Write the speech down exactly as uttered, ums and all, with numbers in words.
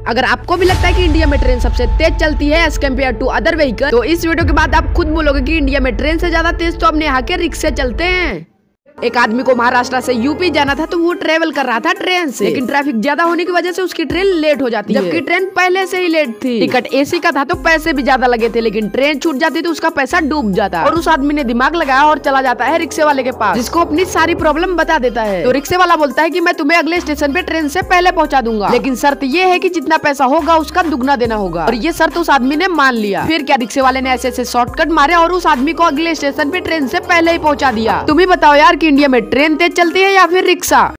अगर आपको भी लगता है कि इंडिया में ट्रेन सबसे तेज चलती है as compare to other vehicle, तो इस वीडियो के बाद आप खुद बोलोगे कि इंडिया में ट्रेन से ज्यादा तेज तो अपने यहाँ के रिक्शे चलते हैं। एक आदमी को महाराष्ट्र से यूपी जाना था, तो वो ट्रेवल कर रहा था ट्रेन से, लेकिन ट्रैफिक ज्यादा होने की वजह से उसकी ट्रेन लेट हो जाती है, जबकि ट्रेन पहले से ही लेट थी। टिकट एसी का था तो पैसे भी ज्यादा लगे थे, लेकिन ट्रेन छूट जाती तो उसका पैसा डूब जाता। और उस आदमी ने दिमाग लगाया और चला जाता है रिक्शे वाले के पास, जिसको अपनी सारी प्रॉब्लम बता देता है। तो रिक्शे वाला बोलता है कि मैं तुम्हें अगले स्टेशन पे ट्रेन से पहले पहुंचा दूंगा, लेकिन शर्त ये है कि जितना पैसा होगा उसका दुगना देना होगा। और ये शर्त उस आदमी ने मान लिया। फिर क्या, रिक्शे वाले ने ऐसे ऐसे शॉर्टकट मारे और उस आदमी को अगले स्टेशन पे ट्रेन से पहले ही पहुंचा दिया। तुम ही बताओ यार कि इंडिया में ट्रेन तेज चलती है या फिर रिक्शा।